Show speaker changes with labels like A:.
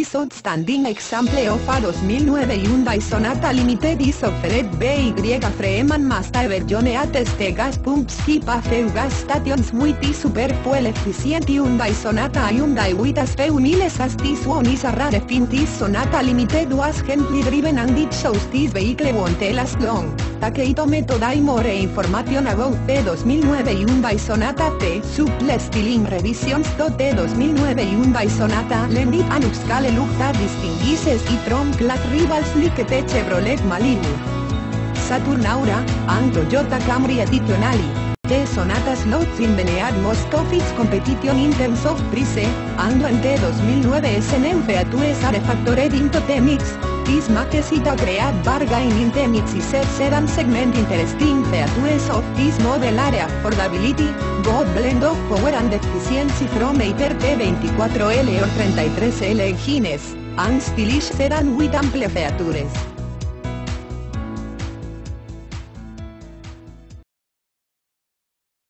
A: This outstanding example of a 2009 Hyundai Sonata Limited is offered by Freeman Master John at gas pumps keep a few gas stations with the super fuel efficient Hyundai Sonata Hyundai with as few miles as this one is a rare fin. This Sonata Limited was gently driven and it shows this vehicle won't last long. Take it method I more information about the 2009 Hyundai Sonata T Supple Styling Revisions to the 2009 Hyundai Sonata Lendit and upscale look that distinguishes it from class rivals like the Chevrolet Malibu, Saturn Aura, and Toyota Camry additionally. The Sonata slots in beneath most of its competition in terms of price, and when the 2009 SNU features are factored into the mix, this makes it a great bargain in the mid-size sedan segment. Interesting features of this model are affordability, good blend of power and efficiency from either the 24L or 33L engines, and stylish sedan with ample features.